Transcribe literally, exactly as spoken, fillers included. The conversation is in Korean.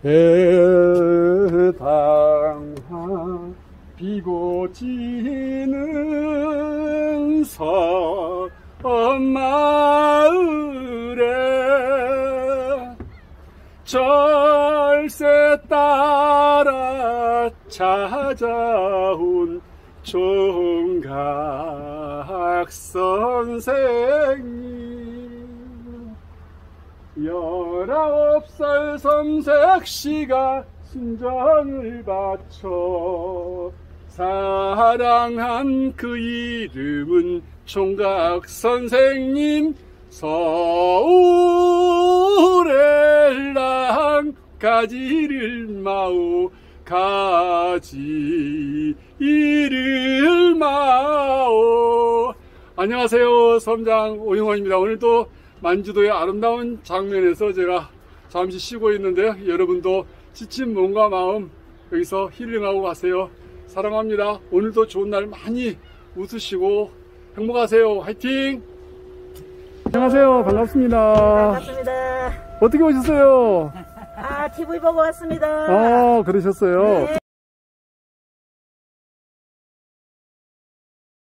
해당하 비고 지는 섬마을에 절세 따라 찾아온 총각 선생님, 열아홉 살 섬색시가 순정을 바쳐 사랑한 그 이름은 총각 선생님. 서울에랑 가지를 마오, 가지를 마오. 안녕하세요, 섬장 오영환입니다. 오늘도 만주도의 아름다운 장면에서 제가 잠시 쉬고 있는데요, 여러분도 지친 몸과 마음 여기서 힐링하고 가세요. 사랑합니다. 오늘도 좋은 날 많이 웃으시고 행복하세요. 화이팅! 안녕하세요. 반갑습니다. 반갑습니다. 어떻게 오셨어요? 아, 티비 보고 왔습니다. 아, 그러셨어요? 네.